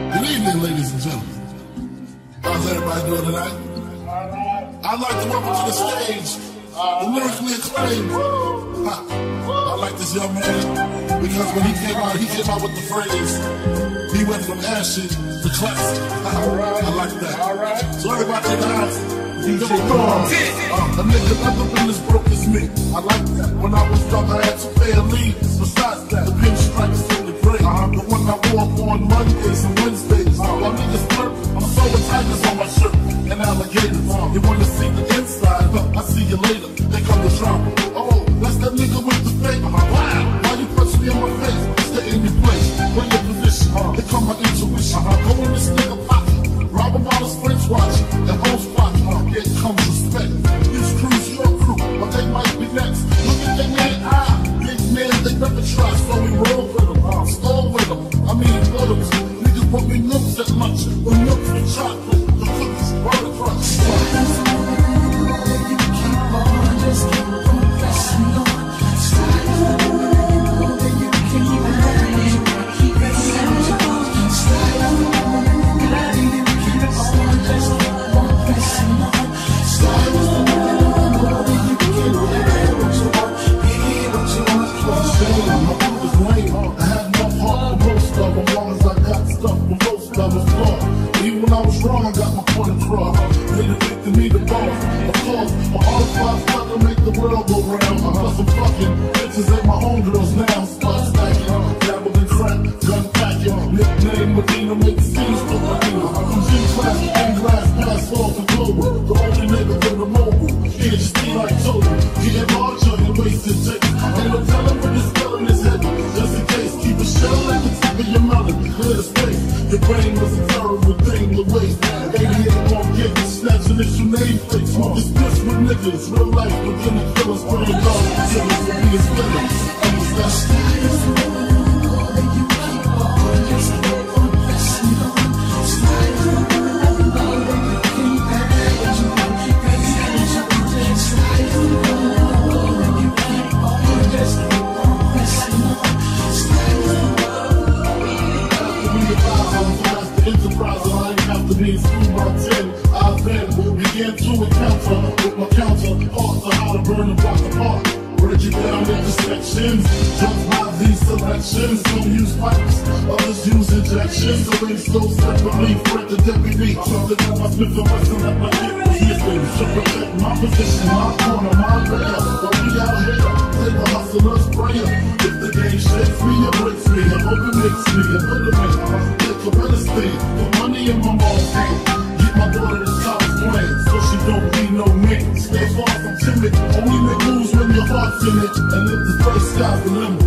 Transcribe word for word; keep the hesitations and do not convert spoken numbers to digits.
Good evening, ladies and gentlemen. How's everybody doing tonight? I'd like to welcome to the stage the lyrically acclaimed. I like this young man because when he came out, he came out with the phrase, he went from ashes to classic. I like that. All right. So everybody in the house, D J Thorn. A nigga never been as broke as me. I like that. When I was young, I had to pay a leave. Besides that, the pinstripes in the gray. The one I wore on Mondays and Wednesdays. While niggas flirt, I'm sewing tigers on my shirt and alligators. You wanna see the inside? I see you later. They come to trouble. Oh, that's that nigga with the fake. Wow, why you punch me in my face? Stay in your place, play your position. They come my intuition. Go in this nigga pocket, rob him while his friends watching. The whole spot, here comes respect. This crew's your crew, but they might be next. Look at their man eye, big man, they never try. So we roll with them, stall with them. I mean, butters. Niggas want me nooks at lunch, or nooks with chocolate, the cookies, butter crunch. You keep on, just keep on pressing on. Your brain was a terrible thing to waste. eighty-eight won't get you snatching at your name face. It's this with niggas, real life, beginning killers, playing dogs, killers, for being spinners. Understand? You keep on, just keep on pressing on. Slide on, I know that you can't hide. You won't keep it, slide on, I know that you keep on, just keep on pressing on. Slide on. Enterprise, I ain't have to be in school by ten. I then began to encounter with my counterparts on how to burn and block apart. Break it down into sections, jump by these selections. Some use pipes, others use injections. Arrange those separately, Fred the deputy. Something that my Smith and Wesson that my kid was missing. To protect my position, my corner, my lair. But we out here, take a hustler's prayer. If the game shakes me, it breaks me. I hope it makes me a better man. Take a better stay, put money in my mom's hand. Get my daughter to college playing, so she don't need no man. Stay far from timid, only make moves when your heart's in it. And live the first sky's the limit.